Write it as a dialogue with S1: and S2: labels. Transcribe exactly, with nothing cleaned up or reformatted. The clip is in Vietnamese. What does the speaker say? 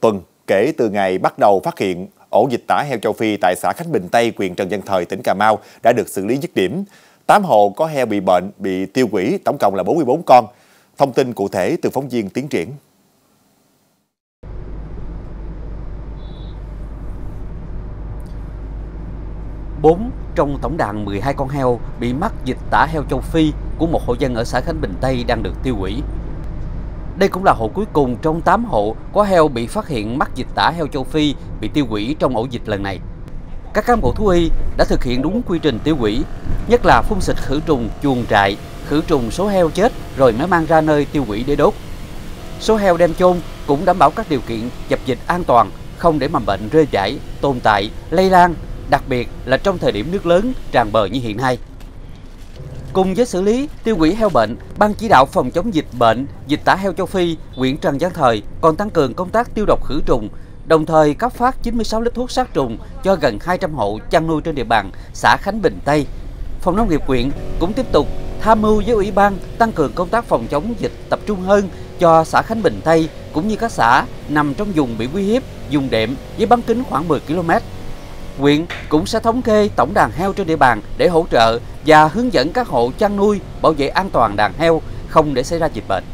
S1: tuần kể từ ngày bắt đầu phát hiện ổ dịch tả heo châu Phi tại xã Khánh Bình Tây, huyện Trần Văn Thời, tỉnh Cà Mau đã được xử lý dứt điểm. tám hộ có heo bị bệnh, bị tiêu hủy, tổng cộng là bốn mươi bốn con. Thông tin cụ thể từ phóng viên Tiến Triển.
S2: bốn trong tổng đàn mười hai con heo bị mắc dịch tả heo châu Phi của một hộ dân ở xã Khánh Bình Tây đang được tiêu hủy. Đây cũng là hộ cuối cùng trong tám hộ có heo bị phát hiện mắc dịch tả heo châu Phi bị tiêu hủy trong ổ dịch lần này. Các cán bộ thú y đã thực hiện đúng quy trình tiêu hủy, nhất là phun xịt khử trùng chuồng trại, khử trùng số heo chết rồi mới mang ra nơi tiêu hủy để đốt. Số heo đem chôn cũng đảm bảo các điều kiện dập dịch an toàn, không để mầm bệnh rơi vãi, tồn tại, lây lan, đặc biệt là trong thời điểm nước lớn tràn bờ như hiện nay. Cùng với xử lý tiêu hủy heo bệnh, Ban chỉ đạo phòng chống dịch bệnh dịch tả heo châu Phi huyện Trần Văn Thời còn tăng cường công tác tiêu độc khử trùng, đồng thời cấp phát chín mươi sáu lít thuốc sát trùng cho gần hai trăm hộ chăn nuôi trên địa bàn xã Khánh Bình Tây. Phòng nông nghiệp huyện cũng tiếp tục tham mưu với ủy ban tăng cường công tác phòng chống dịch tập trung hơn cho xã Khánh Bình Tây cũng như các xã nằm trong vùng bị uy hiếp, vùng đệm với bán kính khoảng mười ki lô mét. Huyện cũng sẽ thống kê tổng đàn heo trên địa bàn để hỗ trợ và hướng dẫn các hộ chăn nuôi bảo vệ an toàn đàn heo không để xảy ra dịch bệnh.